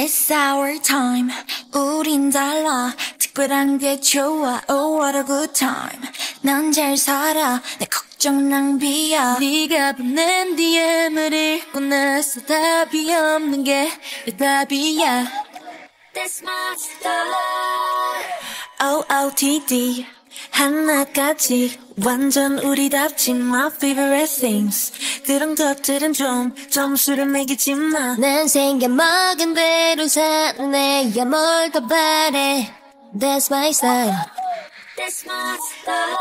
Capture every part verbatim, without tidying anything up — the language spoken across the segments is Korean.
It's our time. 우린 달라. 특별한 게 좋아. Oh, what a good time. 난 잘 살아. 내 걱정 낭비야. 네가 보낸 디엠을 읽고 나서 답이 없는 게 답이야. That's my style. O O T D. 하나같이 완전 우리답지. My favorite things. 그런 것들은 좀 점수를 매기지 마. 난 생겨먹은 대로 사는 애야. 뭘 더 바래. That's my style. That's my style.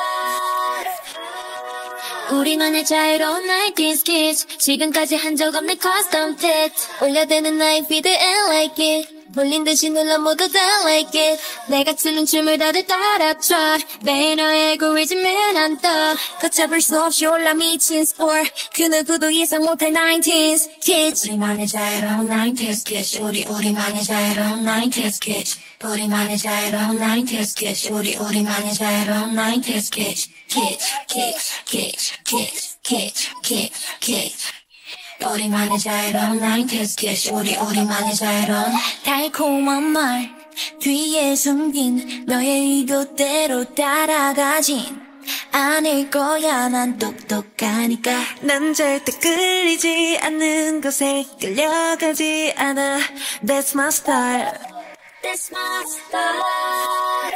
우리만의 자유로운 나인티즈 kids. 지금까지 한 적 없는 custom fit. 올려대는 나의 feed and like it. 몰린 듯이 눌러 모두 다 like it. 내가 추는 춤을 다들 따라춰. 매일 너의 알고리즘에 난 떠. 걷잡을 수 없이 올라 미친 sport. 그 누구도 예상 못할 나인티즈 kids. 우리만의 자유로운 나인티즈 kids. 우리 우리만의 자유로운 나인티즈 kids. 우리만의 자유로운 나인티즈 kids. 우리 우리만의 자유로운 나인티즈 kids. kids kids kids kids kids kids kids. 우리만의 자유로운 나인티즈 kids. 우리 우리만의 자유로운 달콤한 말 뒤에 숨긴 너의 의도대로 따라가진 않을 거야. 난 똑똑하니까. 난 절대 끌리지 않는 것에 끌려가지 않아. That's my style. That's my style.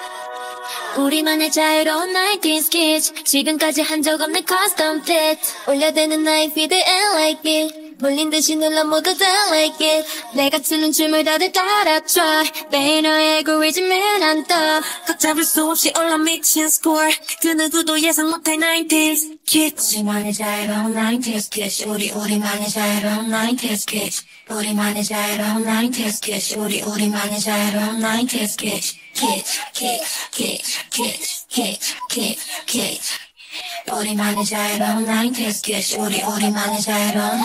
우리만의 자유로운 나인티즈 kids. 지금까지 한 적 없는 custom fit. 올려대는 나의 feed and like it. 몰린 듯이 눌러 모두 다 like it. 내가 추는 춤을 다들 따라춰. 매일 너의 알고리즘에 난 떠. 걷잡을 수 없이 올라 미친 score. 그 누구도 예상 못할 나인티즈 kids. 우리만의 자유로운 나인티즈 kids. 우리 우리만의 자유로운 나인티즈 kids. 우리만의 자유로운 나인티즈 kids. 우리 우리만의 자유로운 나인티즈 kids. kids kids kids kids kids kids kids. 우리만의 자유로운 나인티즈 kids. 우리 우리만의 자유로운.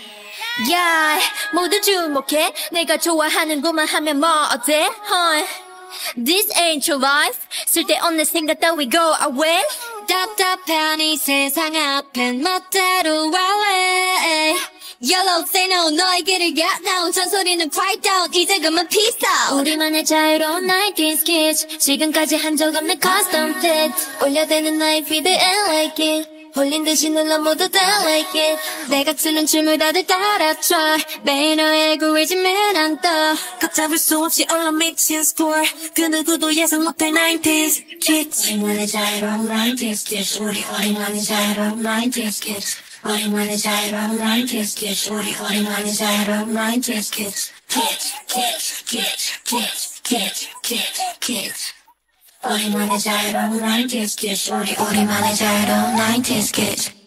Yeah, 모두 주목해. 내가 좋아하는 것만 하면 뭐 어때? Huh? This ain't your life. 쓸데없는 생각 따위 go away. 답답한 이 세상 앞엔 멋대로 와래. Yellow say no, 너의 길을 get down. 잔소리는 quiet down. 이제 그만 peace out. 우리만의 자유로운 나인티즈 kids. 지금까지 한 적 없는 custom fit. 올려대는 나의 feed and like it. 홀린 듯이 눌러 모두 다 like it. 내가 추는 춤을 다들 따라춰. 매일 너의 알고리즘에 난 떠. 걷잡을 수 없이 올라 미친 score. 그 누구도 예상 못할 나인티즈 kids. 우리만의 자유로운 나인티즈 kids. 우리 우리만의 자유로운 나인티즈 kids. 우리만의 자유로운 나인티즈 kids. 우리 우리만의 자유로운 나인티즈 kids. kids kids kids kids kids kids kids. 우리만의 자유로운 나인티즈 kids. 우리 우리만의 자유로운 나인티즈 kids.